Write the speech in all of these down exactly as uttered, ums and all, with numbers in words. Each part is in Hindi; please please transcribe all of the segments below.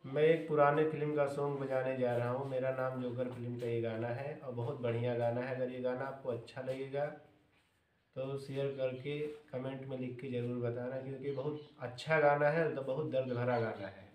मैं एक पुराने फ़िल्म का सॉन्ग बजाने जा रहा हूँ। मेरा नाम जोकर फ़िल्म का ये गाना है और बहुत बढ़िया गाना है। अगर ये गाना आपको अच्छा लगेगा तो शेयर करके कमेंट में लिख के ज़रूर बताना, क्योंकि बहुत अच्छा गाना है तो बहुत दर्द भरा गाना है।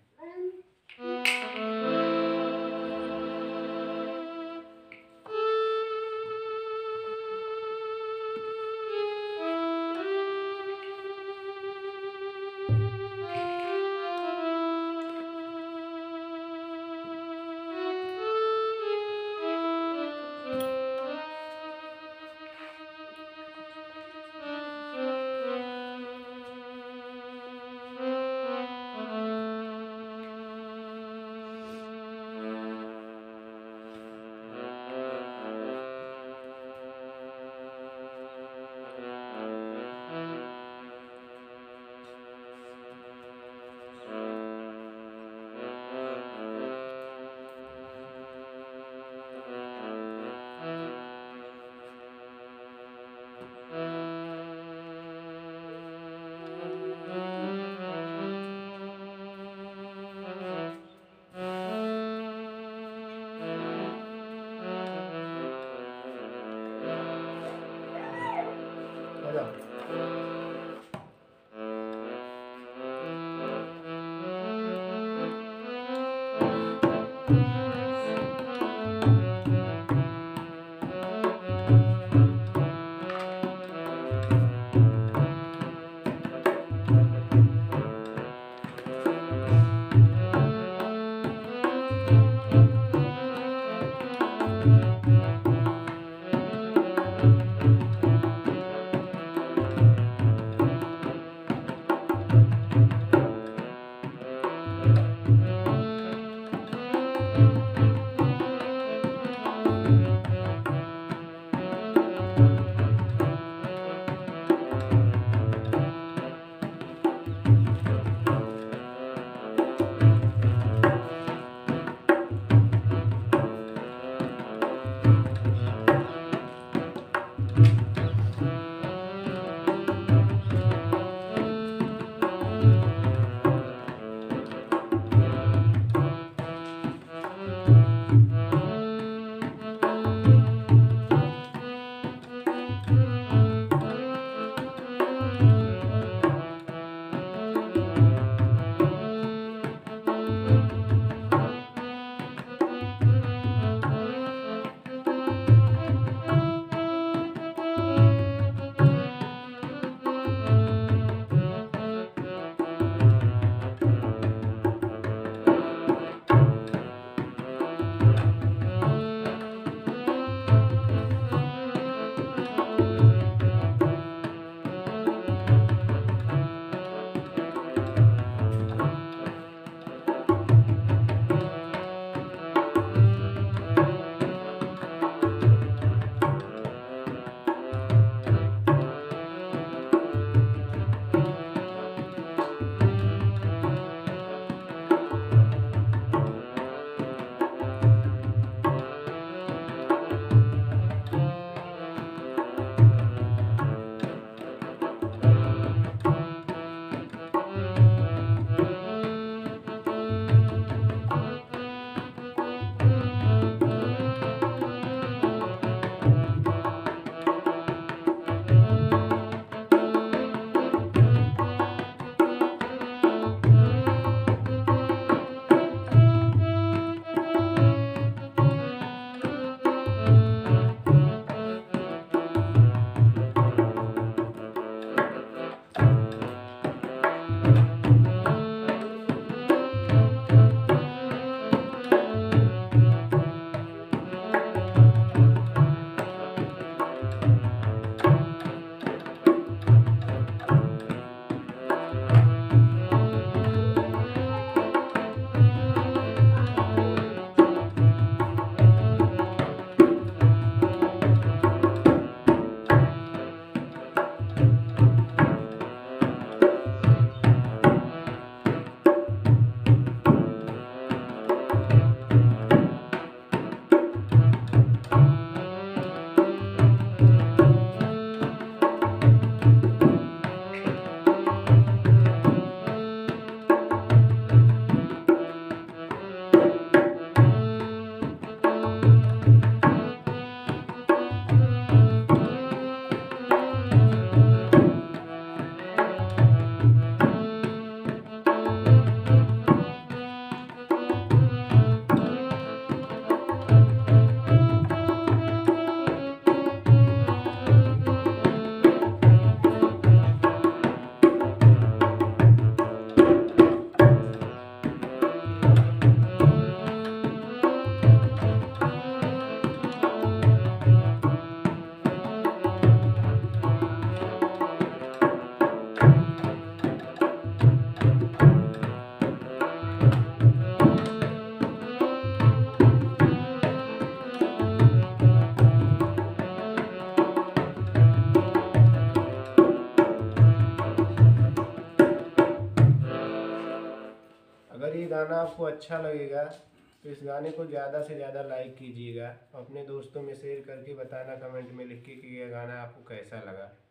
गाना आपको अच्छा लगेगा तो इस गाने को ज़्यादा से ज़्यादा लाइक कीजिएगा, अपने दोस्तों में शेयर करके बताना कमेंट में लिख के कि यह गाना आपको कैसा लगा।